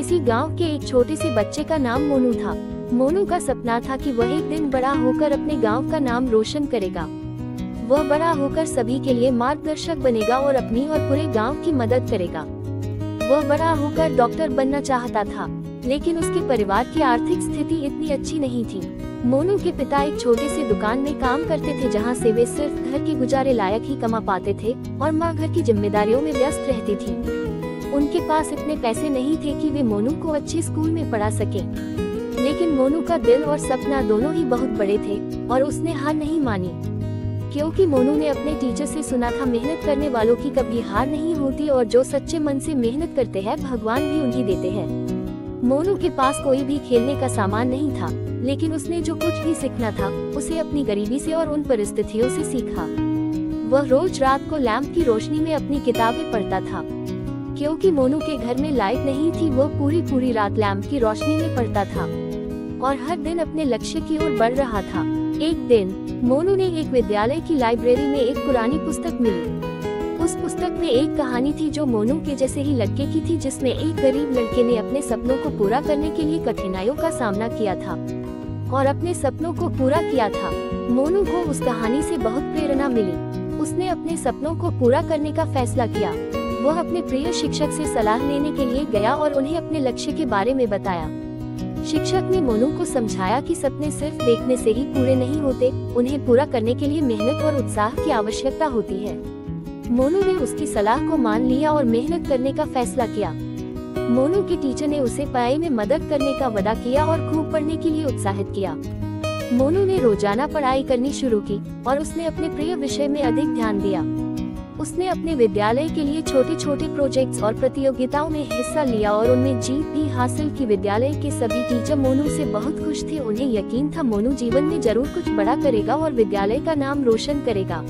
किसी गांव के एक छोटे से बच्चे का नाम मोनू था। मोनू का सपना था कि वह एक दिन बड़ा होकर अपने गांव का नाम रोशन करेगा। वह बड़ा होकर सभी के लिए मार्गदर्शक बनेगा और अपनी और पूरे गांव की मदद करेगा। वह बड़ा होकर डॉक्टर बनना चाहता था, लेकिन उसके परिवार की आर्थिक स्थिति इतनी अच्छी नहीं थी। मोनू के पिता एक छोटे से दुकान में काम करते थे, जहां से वे सिर्फ घर के गुजारे लायक ही कमा पाते थे और मां घर की जिम्मेदारियों में व्यस्त रहती थी। उनके पास इतने पैसे नहीं थे कि वे मोनू को अच्छे स्कूल में पढ़ा सके, लेकिन मोनू का दिल और सपना दोनों ही बहुत बड़े थे और उसने हार नहीं मानी, क्योंकि मोनू ने अपने टीचर से सुना था, मेहनत करने वालों की कभी हार नहीं होती और जो सच्चे मन से मेहनत करते हैं भगवान भी उन्हें देते हैं। मोनू के पास कोई भी खेलने का सामान नहीं था, लेकिन उसने जो कुछ भी सीखना था उसे अपनी गरीबी से और उन परिस्थितियों से सीखा। वह रोज रात को लैंप की रोशनी में अपनी किताबें पढ़ता था। क्योंकि मोनू के घर में लाइट नहीं थी, वह पूरी रात लैंप की रोशनी में पढ़ता था और हर दिन अपने लक्ष्य की ओर बढ़ रहा था। एक दिन मोनू ने एक विद्यालय की लाइब्रेरी में एक पुरानी पुस्तक मिली। उस पुस्तक में एक कहानी थी जो मोनू के जैसे ही लड़के की थी, जिसमें एक गरीब लड़के ने अपने सपनों को पूरा करने के लिए कठिनाइयों का सामना किया था और अपने सपनों को पूरा किया था। मोनू को उस कहानी से बहुत प्रेरणा मिली। उसने अपने सपनों को पूरा करने का फैसला किया। वह अपने प्रिय शिक्षक से सलाह लेने के लिए गया और उन्हें अपने लक्ष्य के बारे में बताया। शिक्षक ने मोनू को समझाया कि सपने सिर्फ देखने से ही पूरे नहीं होते, उन्हें पूरा करने के लिए मेहनत और उत्साह की आवश्यकता होती है। मोनू ने उसकी सलाह को मान लिया और मेहनत करने का फैसला किया। मोनू के टीचर ने उसे पढ़ाई में मदद करने का वादा किया और खूब पढ़ने के लिए उत्साहित किया। मोनू ने रोजाना पढ़ाई करनी शुरू की और उसने अपने प्रिय विषय में अधिक ध्यान दिया। उसने अपने विद्यालय के लिए छोटे छोटे प्रोजेक्ट्स और प्रतियोगिताओं में हिस्सा लिया और उनमें जीत भी हासिल की। विद्यालय के सभी टीचर मोनू से बहुत खुश थे। उन्हें यकीन था मोनू जीवन में जरूर कुछ बड़ा करेगा और विद्यालय का नाम रोशन करेगा।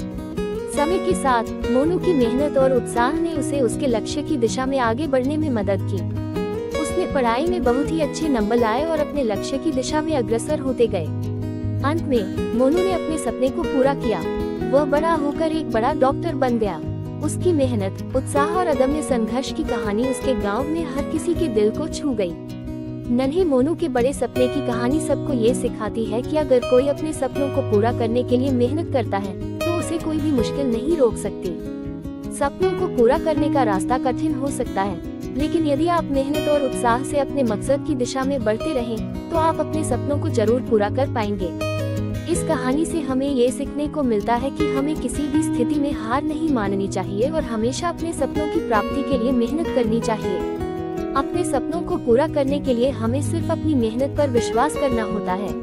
समय के साथ मोनू की मेहनत और उत्साह ने उसे उसके लक्ष्य की दिशा में आगे बढ़ने में मदद की। उसने पढ़ाई में बहुत ही अच्छे नंबर लाए और अपने लक्ष्य की दिशा में अग्रसर होते गए। अंत में मोनू ने अपने सपने को पूरा किया। वह बड़ा होकर एक बड़ा डॉक्टर बन गया। उसकी मेहनत, उत्साह और अदम्य संघर्ष की कहानी उसके गांव में हर किसी के दिल को छू गई। नन्हे मोनू के बड़े सपने की कहानी सबको ये सिखाती है कि अगर कोई अपने सपनों को पूरा करने के लिए मेहनत करता है तो उसे कोई भी मुश्किल नहीं रोक सकती। सपनों को पूरा करने का रास्ता कठिन हो सकता है, लेकिन यदि आप मेहनत और उत्साह से अपने मकसद की दिशा में बढ़ते रहें तो आप अपने सपनों को जरूर पूरा कर पाएंगे। इस कहानी से हमें ये सीखने को मिलता है कि हमें किसी भी स्थिति में हार नहीं माननी चाहिए और हमेशा अपने सपनों की प्राप्ति के लिए मेहनत करनी चाहिए। अपने सपनों को पूरा करने के लिए हमें सिर्फ अपनी मेहनत पर विश्वास करना होता है।